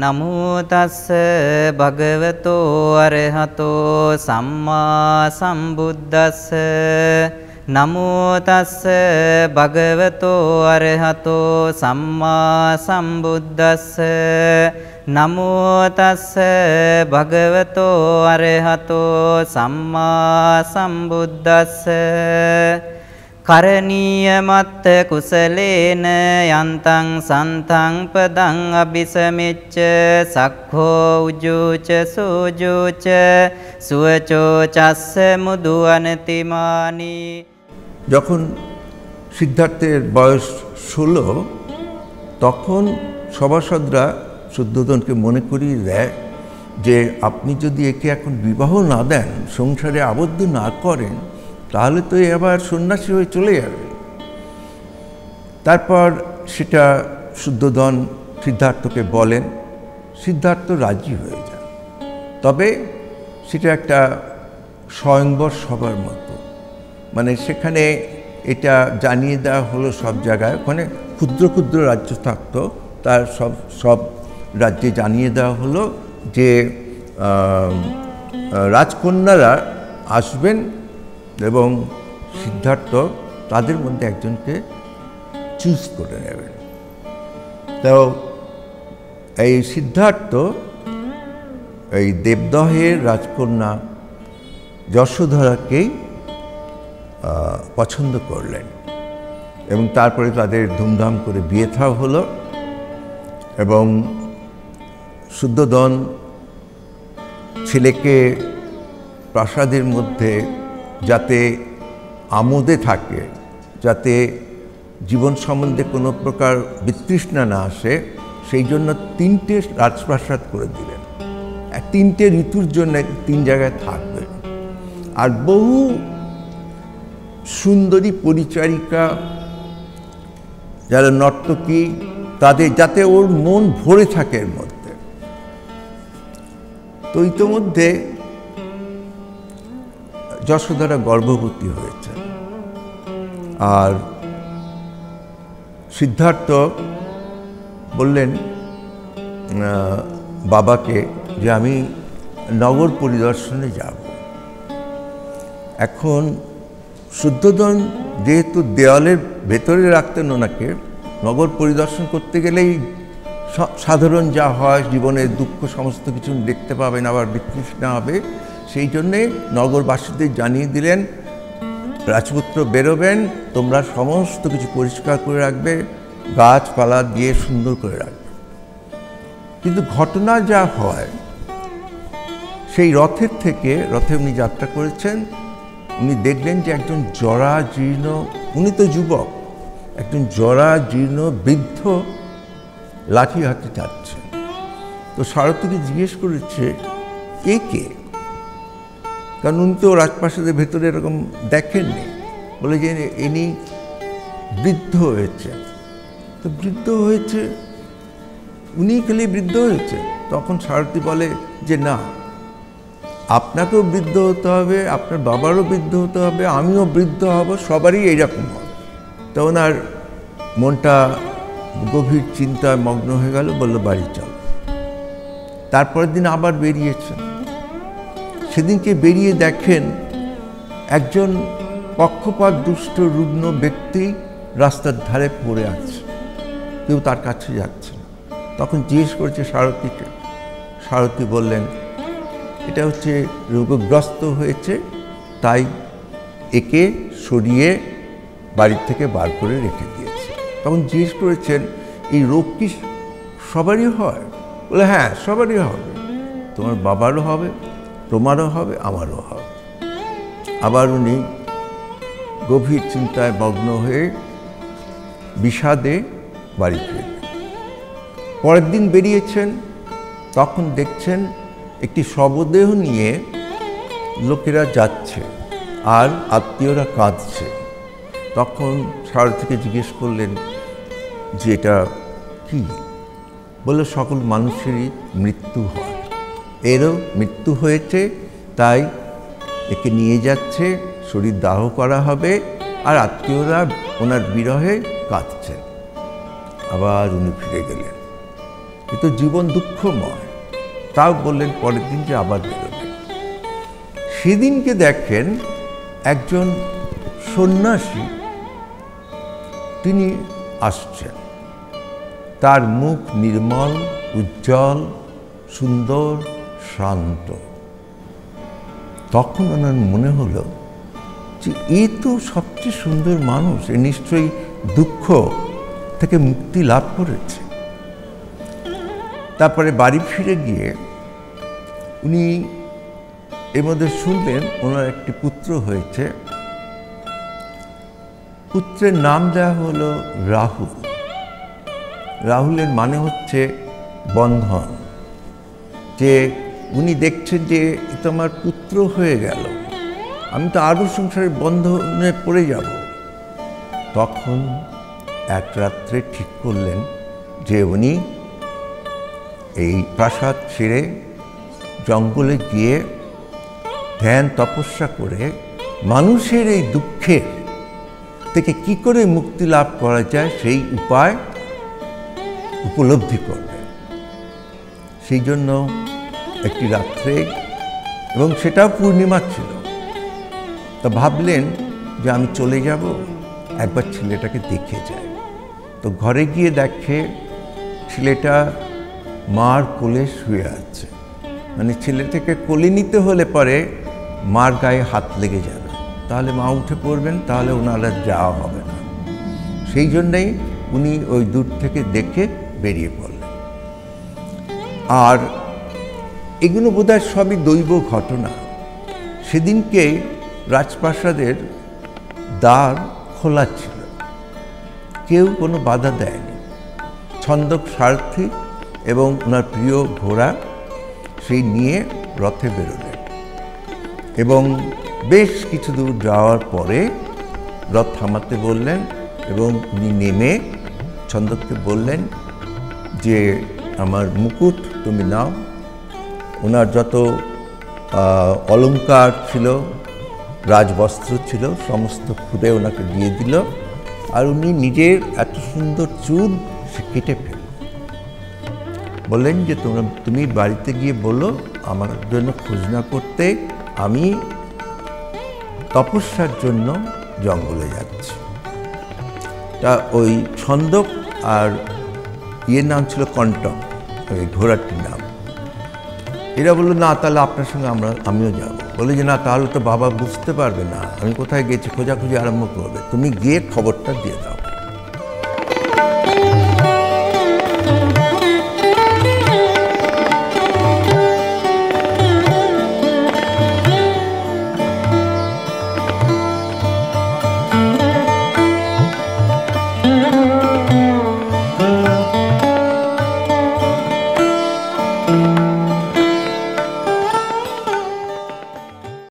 නමෝ තස්ස භගවතෝ අරහතෝ සම්මා සම්බුද්දස්ස නමෝ තස්ස භගවතෝ අරහතෝ සම්මා සම්බුද්දස්ස නමෝ තස්ස භගවතෝ අරහතෝ සම්මා සම්බුද්දස්ස කරණීය මත්ත කුසලේන යන්තං සන්තං පදං අபிසමෙච්ච සක්ඛෝ උජුච සෝජුච සුවචෝ චස්ස මුදු අනතිමානි। যখন সিদ্ধার্থের বয়স 16 তখন সভাসদরা শুদ্ধোধনকে মনে করিয়ে দেয় যে আপনি যদি একে এখন বিবাহ না দেন, সংসারে আবদ্ধ না করেন, তাহলে তো আবার সন্ন্যাসী হয়ে চলে যাবে। তারপর সেটা শুদ্ধোধন সিদ্ধার্থকে বলেন, সিদ্ধার্থ রাজি হয়ে যান। তবে সেটা একটা স্বয়ংবর সভার মতো, মানে সেখানে এটা জানিয়ে দেওয়া হলো সব জায়গায়, ওখানে ক্ষুদ্র ক্ষুদ্র রাজ্য থাকতো, তার সব রাজ্যে জানিয়ে দেওয়া হলো যে রাজকন্যারা আসবেন এবং সিদ্ধার্থ তাদের মধ্যে একজনকে চুজ করে নেবেন। তো এই সিদ্ধার্থ এই দেবদহের রাজকন্যা যশোধরাকেই পছন্দ করলেন এবং তারপরে তাদের ধুমধাম করে বিয়ে থা হলো। এবং শুদ্ধোধন ছেলেকে প্রাসাদের মধ্যে যাতে আমোদে থাকে, যাতে জীবন সম্বন্ধে কোনো প্রকার বিতৃষ্ণা না আসে, সেই জন্য 3টে রাজপ্রাসাদ করে দিলেন। 3টে ঋতুর জন্য 3 জায়গায় থাকবে। আর বহু সুন্দরী পরিচারিকা, যারা নর্তকী, তাদের যাতে ওর মন ভরে থাকে এর মধ্যে। তো ইতিমধ্যে যশোধরা গর্ভবতী হয়েছে, আর সিদ্ধার্থ বললেন বাবাকে যে আমি নগর পরিদর্শনে যাব। এখন শুদ্ধোধন যেহেতু দেওয়ালের ভেতরে রাখতেন ওনাকে, নগর পরিদর্শন করতে গেলেই সাধারণ যা হয় জীবনের দুঃখ সমস্ত কিছু দেখতে পাবেন, আবার বিতৃষ্ণা হবে। সেই জন্যে নগরবাসীদের জানিয়ে দিলেন রাজপুত্র বেরোবেন, তোমরা সমস্ত কিছু পরিষ্কার করে রাখবে, গাছপালা দিয়ে সুন্দর করে রাখবে। কিন্তু ঘটনা যা হয়, সেই রথে উনি যাত্রা করেছেন, উনি দেখলেন যে একজন জরা জীর্ণ, উনি তো যুবক, একজন জরা জীর্ণ বৃদ্ধ লাঠি হাতে যাচ্ছেন। তো সারথীকে জিজ্ঞেস করেছে এ কে, কারণ উনি তো রাজপ্রাসাদের ভেতরে এরকম দেখেননি। বলে যে ইনি বৃদ্ধ হয়েছে। তো বৃদ্ধ হয়েছে, উনি খালি বৃদ্ধ হয়েছে? তখন সারথী বলে যে না, আপনাকেও বৃদ্ধ হতে হবে, আপনার বাবারও বৃদ্ধ হতে হবে, আমিও বৃদ্ধ হব, সবারই এইরকম হবে। তো ওনার মনটা গভীর চিন্তায় মগ্ন হয়ে গেল, বলল বাড়ি চল। তারপরের দিন আবার বেরিয়েছেন। সেদিনকে বেরিয়ে দেখেন একজন পক্ষপাত দুষ্ট রুগ্ন ব্যক্তি রাস্তার ধারে পড়ে আছে, কেউ তার কাছে যাচ্ছে। তখন জিজ্ঞেস করেছে সারথীকে। সারথী বললেন এটা হচ্ছে রোগগ্রস্ত হয়েছে, তাই একে সরিয়ে বাড়ির থেকে বার করে রেখে দিয়েছে। তখন জিজ্ঞেস করেছেন এই রোগ কি সবারই হয়? বলে হ্যাঁ, সবারই হবে, তোমার বাবারও হবে, তোমারও হবে, আমারও হবে। আবার উনি গভীর চিন্তায় মগ্ন হয়ে বিষাদে বাড়ি ফিরলেন। পরের দিন বেরিয়েছেন, তখন দেখছেন একটি শবদেহ নিয়ে লোকেরা যাচ্ছে আর আত্মীয়রা কাঁদছে। তখন সারথীকে জিজ্ঞেস করলেন যে এটা কি? বলে সকল মানুষেরই মৃত্যু হয়, এরও মৃত্যু হয়েছে, তাই একে নিয়ে যাচ্ছে, শরীর দাহ করা হবে, আর আত্মীয়রা ওনার বিরহে কাঁদছেন। আবার উনি ফিরে গেলেন। এ তো জীবন দুঃখময়। তাও বললেন পরের দিন যে আবার বেরোবে। সেদিনকে দেখেন একজন সন্ন্যাসী তিনি আসছেন। তার মুখ নির্মল, উজ্জ্বল, সুন্দর, শান্ত। তখন ওনার মনে হলো যে এ তো সবচেয়ে সুন্দর মানুষ, এ নিশ্চয়ই দুঃখ থেকে মুক্তি লাভ করেছে। তারপরে বাড়ি ফিরে গিয়ে উনি এর মধ্যে শুনলেন ওনার একটি পুত্র হয়েছে। পুত্রের নাম দেওয়া হলো রাহুল। রাহুলের মানে হচ্ছে বন্ধন, যে উনি দেখছেন যে এ তো আমার পুত্র হয়ে গেল, আমি তো আরও সংসারের বন্ধনে পড়ে যাব। তখন এক রাত্রে ঠিক করলেন যে উনি এই প্রাসাদ ছেড়ে জঙ্গলে গিয়ে ধ্যান তপস্যা করে মানুষের এই দুঃখের থেকে কি করে মুক্তি লাভ করা যায় সেই উপায় উপলব্ধি করবেন। সেই জন্য একটি রাত্রে, এবং সেটাও পূর্ণিমা ছিল, তা ভাবলেন যে আমি চলে যাব, একবার ছেলেটাকে দেখে যাই। তো ঘরে গিয়ে দেখে ছেলেটা মার কোলে শুয়ে আছে। মানে ছেলেটাকে কোলে নিতে হলে পরে মার গায়ে হাত লেগে যাবে, তাহলে মা উঠে পড়বেন, তাহলে ওনার আর যাওয়া হবে না। সেই জন্যই উনি ওই দূর থেকে দেখে বেরিয়ে পড়লেন। আর এগুলো বোধহয় সবই দৈব ঘটনা। সেদিনকে রাজপ্রাসাদের দ্বার খোলা ছিল, কেউ কোনো বাধা দেয়নি। ছন্দক সারথি এবং ওনার প্রিয় ঘোড়া সেই নিয়ে রথে বেরোলেন, এবং বেশ কিছু দূর যাওয়ার পরে রথ থামাতে বললেন, এবং উনি নেমে ছন্দককে বললেন যে আমার মুকুট তুমি নাও। ওনার যত অলংকার ছিল, রাজবস্ত্র ছিল, সমস্ত খুলে ওনাকে দিয়ে দিল। আর উনি নিজের এত সুন্দর চুল সে কেটে ফেললেন। বললেন যে তুমি বাড়িতে গিয়ে বলো আমার জন্য খোঁজ না করতে, আমি তপস্যার জন্য জঙ্গলে যাচ্ছি। তা ওই ছন্দক আর ইয়ের নাম ছিল কণ্টক, ওই ঘোড়াটির নাম। এরা বললো না, তাহলে আপনার সঙ্গে আমিও যাব। বলে যে না, তাহলে তো বাবা বুঝতে পারবে না আমি কোথায় গেছি, খোঁজাখুঁজি আরম্ভ করবে, তুমি গিয়ে খবরটা দিয়ে দাও।